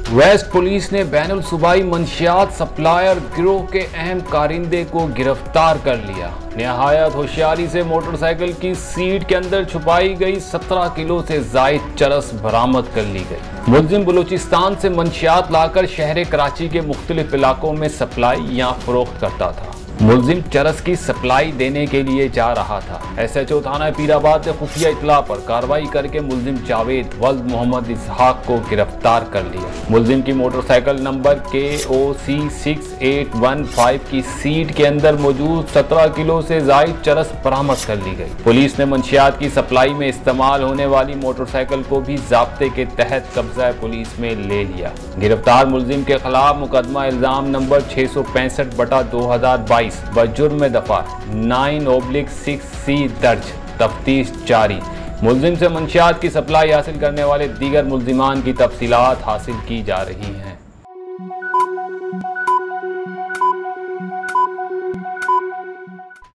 Waste police ने बैनुल सूबाई मंशियात supplier गिरोह के अहम कारिंदे को गिरफ्तार कर लिया। निहायत होशियारी से मोटरसाइकिल की सीट के अंदर छुपाई गई 17 किलो से जायद चरस बरामद कर ली गई। मुलजिम बलूचिस्तान से मंशियात लाकर शहर कराची के मुख्तलिफ इलाकों में सप्लाई या फरोख्त करता था। मुलजिम चरस की सप्लाई देने के लिए जा रहा था। SHO थाना पीराबाद ने खुफिया इतला पर कार्रवाई करके मुलजिम जावेद वल्द मोहम्मद इसहाक को गिरफ्तार कर लिया। मुलजिम की मोटरसाइकिल नंबर KOC 6815 की सीट के अंदर मौजूद 17 किलो से जायद चरस बरामद कर ली गई। पुलिस ने मंशियात की सप्लाई में इस्तेमाल होने वाली मोटरसाइकिल को भी ज़ाब्ते के तहत कब्जा पुलिस में ले लिया। गिरफ्तार मुलजिम के खिलाफ मुकदमा इल्जाम नंबर 665/2022 बजुर्म दफा 9/6C दर्ज, तफ्तीश जारी। मुलजिम से मंशियात की सप्लाई हासिल करने वाले दीगर मुलजिमान की तफसीलात हासिल की जा रही हैं।